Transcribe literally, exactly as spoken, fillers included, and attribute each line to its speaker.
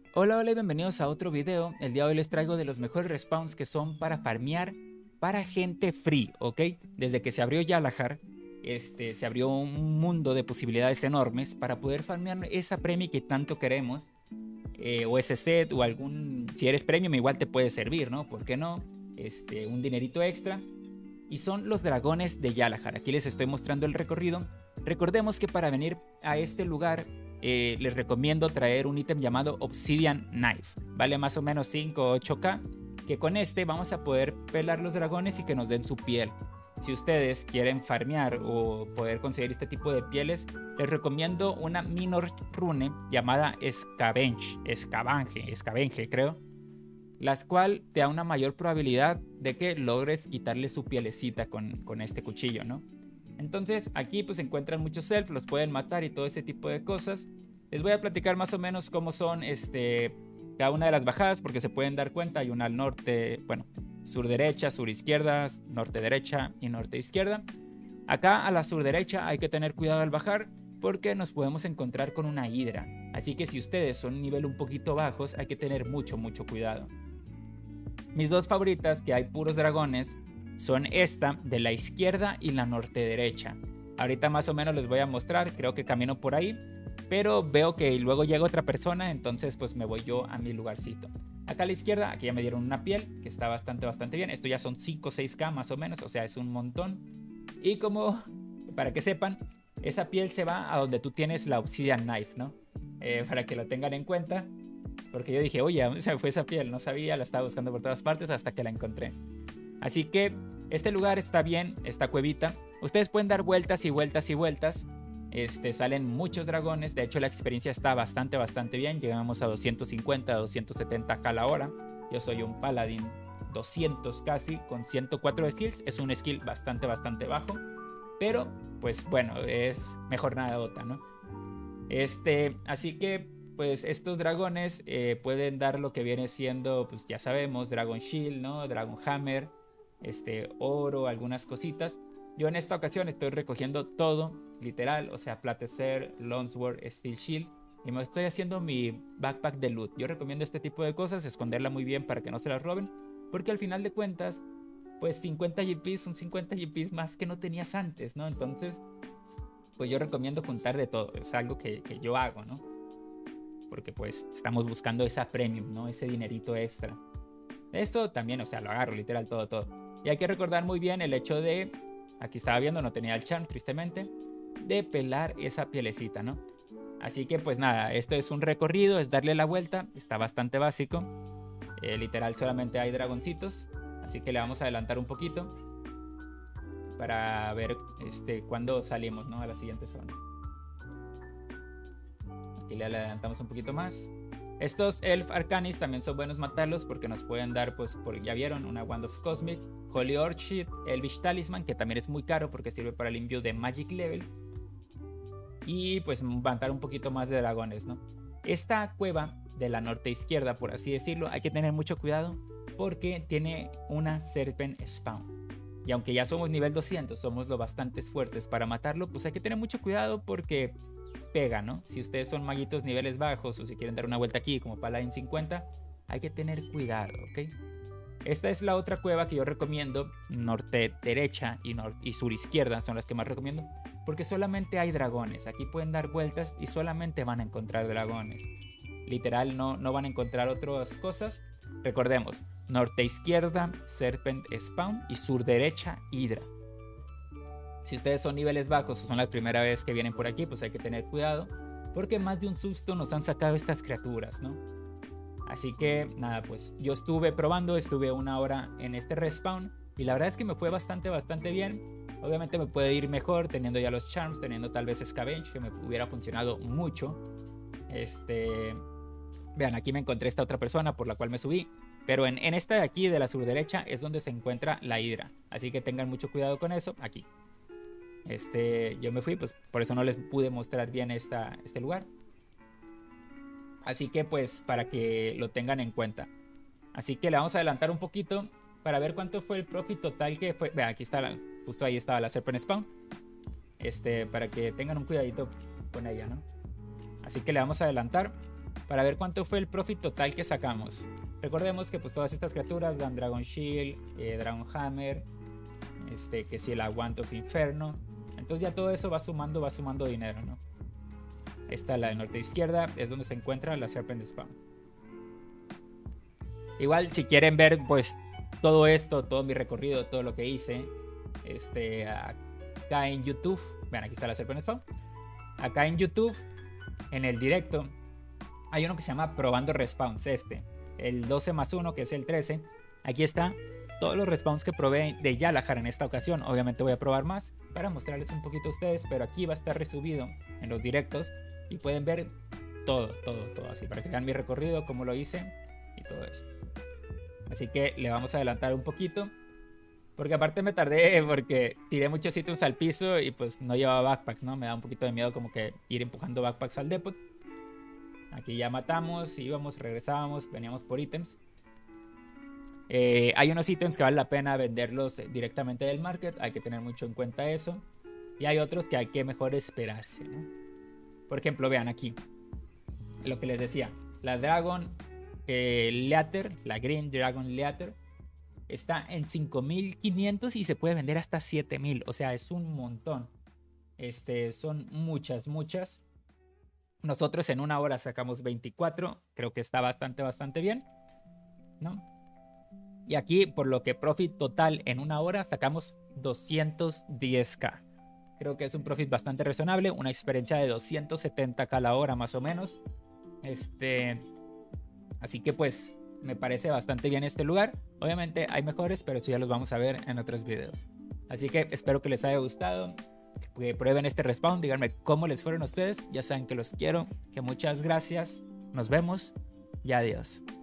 Speaker 1: Hola, hola y bienvenidos a otro video. El día de hoy les traigo de los mejores respawns que son para farmear para gente free, ¿ok? Desde que se abrió Yalahar, este, se abrió un mundo de posibilidades enormes para poder farmear esa premium que tanto queremos. Eh, o ese set o algún... Si eres premium igual te puede servir, ¿no? ¿Por qué no? Este, un dinerito extra. Y son los dragones de Yalahar. Aquí les estoy mostrando el recorrido. Recordemos que para venir a este lugar eh, les recomiendo traer un ítem llamado Obsidian Knife. Vale más o menos cinco o ocho K. Que con este vamos a poder pelar los dragones y que nos den su piel. Si ustedes quieren farmear o poder conseguir este tipo de pieles, les recomiendo una minor rune llamada Scavenge, Escavenge, Escavenge creo, las cual te da una mayor probabilidad de que logres quitarle su pielecita con, con este cuchillo, ¿no? Entonces aquí pues encuentran muchos self, los pueden matar y todo ese tipo de cosas. Les voy a platicar más o menos cómo son este, cada una de las bajadas, porque se pueden dar cuenta. Hay una al norte, bueno, sur derecha, sur izquierda, norte derecha y norte izquierda. Acá a la sur derecha hay que tener cuidado al bajar, porque nos podemos encontrar con una hidra. Así que si ustedes son un nivel un poquito bajos, hay que tener mucho, mucho cuidado. Mis dos favoritas, que hay puros dragones, son esta de la izquierda y la norte derecha. Ahorita más o menos les voy a mostrar, creo que camino por ahí, pero veo que luego llega otra persona, entonces pues me voy yo a mi lugarcito. Acá a la izquierda, aquí ya me dieron una piel, que está bastante, bastante bien. Esto ya son cinco o seis K más o menos, o sea, es un montón. Y como, para que sepan, esa piel se va a donde tú tienes la Obsidian Knife, ¿no? Eh, para que lo tengan en cuenta. Porque yo dije, oye, ¿a dónde se fue esa piel? No sabía, la estaba buscando por todas partes hasta que la encontré. Así que este lugar está bien, esta cuevita. Ustedes pueden dar vueltas y vueltas y vueltas. Este, salen muchos dragones. De hecho la experiencia está bastante, bastante bien. Llegamos a doscientos cincuenta, doscientos setenta K la hora. Yo soy un paladín doscientos casi, con ciento cuatro skills. Es un skill bastante, bastante bajo. Pero, pues bueno, es mejor nada otra, ¿no? Este, así que pues estos dragones eh, pueden dar lo que viene siendo, pues ya sabemos, Dragon Shield, ¿no? Dragon Hammer, este, oro, algunas cositas. Yo en esta ocasión estoy recogiendo todo, literal, o sea, Platecer, Longsword, Steel Shield. Y me estoy haciendo mi backpack de loot. Yo recomiendo este tipo de cosas, esconderla muy bien para que no se la roben. Porque al final de cuentas, pues cincuenta G Ps son cincuenta G Ps más que no tenías antes, ¿no? Entonces, pues yo recomiendo juntar de todo. Es algo que, que yo hago, ¿no? Porque pues estamos buscando esa premium, ¿no? Ese dinerito extra. Esto también, o sea, lo agarro literal todo, todo. Y hay que recordar muy bien el hecho de, aquí estaba viendo, no tenía el charm tristemente, de pelar esa pielecita, ¿no? Así que pues nada, esto es un recorrido, es darle la vuelta, está bastante básico. Eh, literal solamente hay dragoncitos, así que le vamos a adelantar un poquito para ver este, cuándo salimos, ¿no? A la siguiente zona. Aquí le adelantamos un poquito más. Estos Elf Arcanis también son buenos matarlos porque nos pueden dar, pues, por, ya vieron, una Wand of Cosmic, Holy Orchid, Elvish Talisman, que también es muy caro porque sirve para el envío de Magic Level. Y pues matar un poquito más de dragones, ¿no? Esta cueva de la norte izquierda, por así decirlo, hay que tener mucho cuidado porque tiene una Serpent Spawn. Y aunque ya somos nivel doscientos, somos lo bastante fuertes para matarlo, pues hay que tener mucho cuidado porque pega, ¿no? Si ustedes son maguitos niveles bajos o si quieren dar una vuelta aquí como Paladin cincuenta, hay que tener cuidado, ¿ok? Esta es la otra cueva que yo recomiendo, norte derecha y, nor y sur izquierda son las que más recomiendo, porque solamente hay dragones. Aquí pueden dar vueltas y solamente van a encontrar dragones. Literal no, no van a encontrar otras cosas. Recordemos, norte izquierda, Serpent Spawn y sur derecha, Hydra. Si ustedes son niveles bajos o son la primera vez que vienen por aquí, pues hay que tener cuidado, porque más de un susto nos han sacado estas criaturas, ¿no? Así que nada, pues yo estuve probando, estuve una hora en este respawn y la verdad es que me fue bastante, bastante bien. Obviamente me puede ir mejor teniendo ya los charms, teniendo tal vez Scavenge, que me hubiera funcionado mucho. Este, vean, aquí me encontré esta otra persona por la cual me subí. Pero en, en esta de aquí, de la sur derecha, es donde se encuentra la hidra. Así que tengan mucho cuidado con eso, aquí. Este, yo me fui, pues por eso no les pude mostrar bien esta, este lugar. Así que pues para que lo tengan en cuenta. Así que le vamos a adelantar un poquito para ver cuánto fue el profit total que fue. Vean, aquí está, la, justo ahí estaba la Serpent Spawn. Este, para que tengan un cuidadito con ella, ¿no? Así que le vamos a adelantar. para ver cuánto fue el profit total que sacamos. Recordemos que pues todas estas criaturas dan Dragon Shield, eh, Dragon Hammer, este, que si el Aguante of Inferno. Entonces ya todo eso va sumando, va sumando dinero, ¿no? Esta, la de norte izquierda, es donde se encuentra la Serpent Spawn. Igual si quieren ver pues todo esto, todo mi recorrido, todo lo que hice, este, acá en YouTube, vean, aquí está la Serpent Spawn. Acá en YouTube, en el directo, hay uno que se llama Probando Respawns, este, el doce más uno, que es el trece. Aquí está todos los respawns que probé de Yalahar en esta ocasión. Obviamente voy a probar más para mostrarles un poquito a ustedes, pero aquí va a estar resubido en los directos y pueden ver todo, todo, todo así, para que vean mi recorrido, cómo lo hice y todo eso. Así que le vamos a adelantar un poquito, porque aparte me tardé porque tiré muchos ítems al piso y pues no llevaba backpacks, ¿no? Me da un poquito de miedo como que ir empujando backpacks al depot. Aquí ya matamos, íbamos, regresábamos, veníamos por ítems. Eh, hay unos ítems que vale la pena venderlos directamente del market, hay que tener mucho en cuenta eso. Y hay otros que hay que mejor esperarse, ¿no? Por ejemplo, vean aquí lo que les decía, la Dragon eh, Leather, la Green Dragon Leather, está en cinco mil quinientos y se puede vender hasta siete mil, o sea, es un montón. Este, son muchas, muchas. Nosotros en una hora sacamos veinticuatro, creo que está bastante, bastante bien, ¿no? Y aquí, por lo que profit total en una hora, sacamos doscientos diez mil. Creo que es un profit bastante razonable, una experiencia de doscientos setenta mil la hora más o menos. Este, así que pues me parece bastante bien este lugar. Obviamente hay mejores, pero eso ya los vamos a ver en otros videos. Así que espero que les haya gustado, que prueben este respawn, díganme cómo les fueron a ustedes. Ya saben que los quiero, que muchas gracias, nos vemos y adiós.